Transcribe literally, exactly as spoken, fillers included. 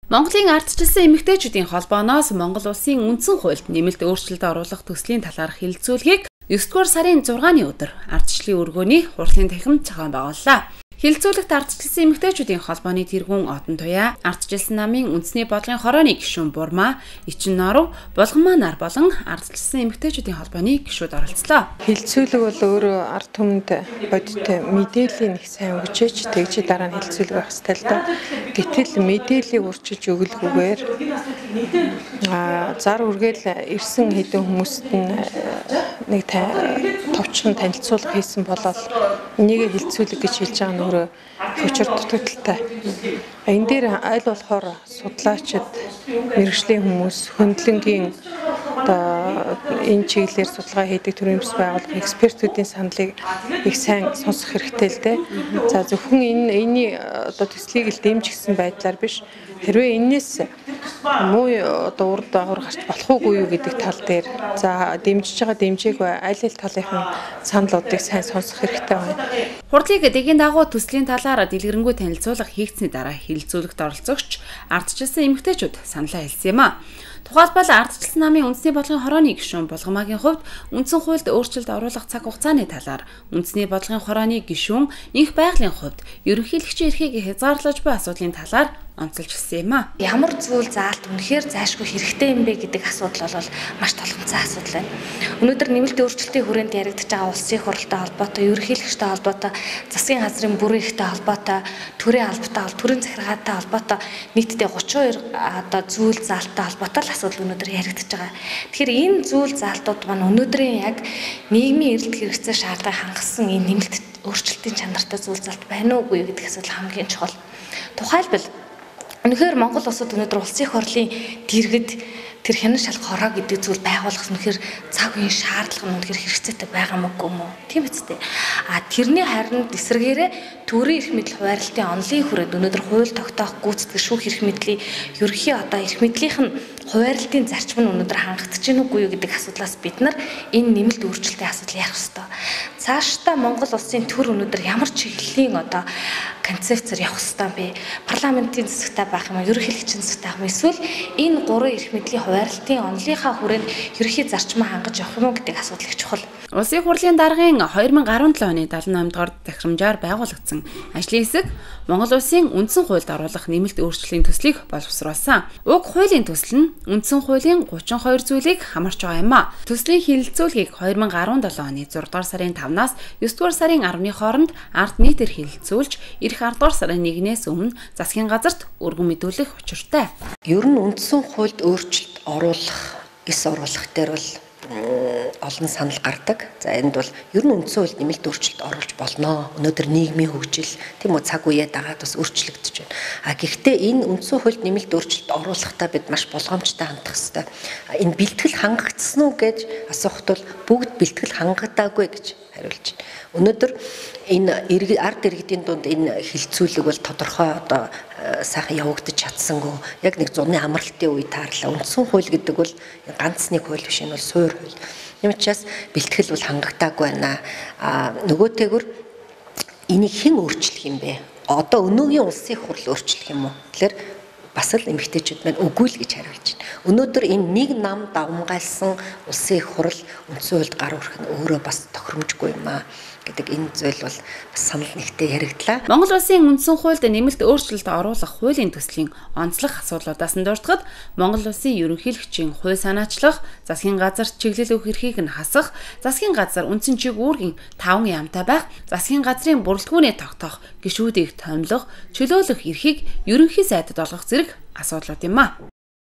Монголын ардчилсан эмэгтэйчүүдийн холбооноос Монгол улсын үндсэн хуульд нэмэлт өөрчлөлт оруулах төслийн талаар хэлэлцүүлгийг есдүгээр сарын зургааны өдөр ардчлалын өргөөний хурлын танхимд зохион байгууллаа. Хэлэлцүүлэгт ардчилсан эмэгтэйчүүдийн холбооны тэргүүн Отон Туяа, ардчилсан намын үндэсний бодлогын хорооны гишүүн Бурмаа, Ичин Норов, Булгамаа нар болон ардчилсан эмэгтэйчүүдийн холбооны гишүүд оролцлоо. Хэлэлцүүлэг бол өөрөө ард түмэнд бодит мэдээллийн их сайн өгчөөч тэгж дараа нь хэлэлцүүлэг байх ёстой л доо. Гэтэл мэдээллийг урьдчилж өгөлгүйгээр а зар үргээл ирсэн хэдэн хүмүүст нь нэг товчхон танилцуулга хийсэн болол энийг хэлэлцүүлэг гэж хэлж байгаа нь өөрөө хүчээр дутагдaltaй. Энэ дээр аль болохоор судлаачид, мэргэжлийн хүмүүс, хөндлөнгийн одоо энэ чиглэлээр судалгаа хийдэг төрийн бас байгууллага экспертүүдийн саналыг их сайн сонсох хэрэгтэй л дээ. За зөвхөн энэ энэний одоо төслийг л дэмжигсэн байдлаар биш. Хэрвээ энэс муу одоо урд дагавар гарч болох уугүй юу гэдэг тал дээр за дэмжиж байгаа дэмжээг бай аль аль талынхын саналуудыг сайн сонсох хэрэгтэй байна. Хурлыг дэгийн дагуу төслийн талаар дэлгэрэнгүй танилцуулга хийгдсэний дараа хэлэлцүүлэгт оролцогч ардчилсан эмэгтэйчүүд саналаа хэлсэн юм а. Тухайлбал ардчилсан намын үндэсний бодлогын хорооны гишүүн Булгамаагийн хувьд үндсэн хуульд өөрчлөлт оруулах цаг хугацааны талаар үндэсний бодлогын хорооны гишүүн Инх байгалийн хувьд ерөнхийлөгчийн эрхийг хязгаарлаж буй асуудлын талаар онцолж хэлсэн юм а. Ямар зүйл заалт үнэхээр зайлшгүй хэрэгтэй юм бэ гэдэг асуудал бол маш толгомцсон асуудал байна. Өнөөдөр нэмэлт өөрчлөлтийн хүрээнд яригдж байгаа улсын хурлтай холбоотой, ерөнхийлөгчтэй холбоотой, засгийн газрын бүрэн ихтэй холбоотой, төрийн албатай, төрийн захиргаатай холбоотой нийтдээ гучин хоёр одоо зүйл заалттай холбоотой л асуудал өнөөдөр яригдж байгаа. Тэгэхээр энэ зүйл заалтууд маань өнөөдрийн яг нийгмийн эрэлт хэрэгцээ шаардлагыг хангасан энэ нэмэлт өөрчлөлтийн чанартай зүйл заалт байна уугүй гэдэг асуудал хамгийн чухал. Тухайлбал үнэхээр Монгол улсад өнөөдөр улсын их хурлын дэргэд тэр хянан шалх хороо гэдэг зүйл байгуулах үнэхээр цаг үеийн шаардлага нь үнэхээр хэрэгцээтэй байгаа мөг юм уу? Тийм үстэй. А тэрний харин эсрэгээрээ төрийн эрх мэдэл хуваарлтын онлын хүрээнд өнөөдөр хууль тогтоох гүйцэтгэх шүүх эрх мэдлийн ерөнхий одоо эрх мэдлийнх нь хуваарлтын зарчим нь өнөөдөр хангагдаж гин үгүй юу гэдэг асуудлаас бид нар энэ нэмэлт өөрчлөлтийн асуудал ярих ёстой. Цаашдаа Монгол улсын төр өнөөдөр ямар чиглэлийн одоо концепцээр явах ёстой бэ? Парламентын засагтай байх юм уу? Ерөнхийлөгчийн засагтай байх юм уу? Эсвэл энэ гурван эрх мэдлийн хуваарлтын онлынхаа хүрээнд ерөнхий зарчмаа хангаж явах юм уу гэдэг асуудал их чухал. Улсын хурлын даргын хоёр мың гаруй седьмийн оны дагалдсан номд гор захирамжаар байгуулагдсан ажлын хэсэг Монгол улсын үндсэн хуульд оруулах нэмэлт өөрчлөлийн төслийг боловсруулсан. Уг хуулийн төсөл нь үндсэн хуулийн гучин хоёр зүйлийг хамарч байгаа юм а. Төслийн хэлэлцүүлгийг хоёр мың гаруй седьмийн оны зургаадугаар сарын тавнаас есдүгээр сарын арваны хооронд ард нийтээр хэлэлцүүлж, ирэх ардугаар сарын нэгнээс өмнө засгийн газарт өргөн мэдүүлэх учиртай. Ер нь үндсэн хуульд өөрчлөлт оруулах, эс оруулах дээр бол олон санал гардаг. За энд бол ер нь үндсэн хуульд нэмэлт өөрчлөлт оруулж болно. Өнөөдөр нийгмийн хөгжил тийм үү цаг үеэ дагаад бас өөрчлөгдөж байна. А гэхдээ энэ үндсэн хуульд нэмэлт өөрчлөлт оруулахдаа бид маш болгоомжтой хандах хэрэгтэй. Энэ бэлтгэл хангагдсан уу гэж асуухад бол бүгд бэлтгэл хангагдаагүй гэж хариулж байна. Өнөөдөр энэ ард иргэдийн дунд энэ хилцүүлэг бол тодорхой одоо сайхан явагдаж чадсангүй. Яг нэг зуны амралтын үе таарлаа. Үндсэн хууль гэдэг бол ганц нэг хууль биш, энэ бол суур хууль. Юм учраас бэлтгэл бол хангагдаагүй байна. А нөгөөтэйгүр энийг хэн өөрчлөх юм бэ? Одоо өнөөгийн улсын хурл өөрчлөх юм уу? Тэгэхээр бас л эмэгтэйчүүд маань үгүй л гэж хариулж байна. Өнөөдөр энэ нэг нам давмгайлсан улсын их хурл үндсэн хуульд гар өрөх нь өөрөө бас тохиромжгүй юм аа гэдэг энэ зүйл бол бас санал нэгтэй яригдлаа. Монгол улсын үндсэн хуульд нэмэлт өөрчлөлт оруулах хуулийн төслийн онцлог асуудлуудаас нь дурдахад Монгол улсын ерөнхийлөгчийн хууль санаачлах, засгийн газарт чиглэл өгөх эрхийг нь хасах, засгийн газар үндсэн чиг үүргийн таван яамтай байх, засгийн газрын бүрэлдэхүүнээ тогтоох, гишүүдийг томилох, чөлөөлөх эрхийг ерөнхий сайдад олгох зэрэг асуудлууд юм а.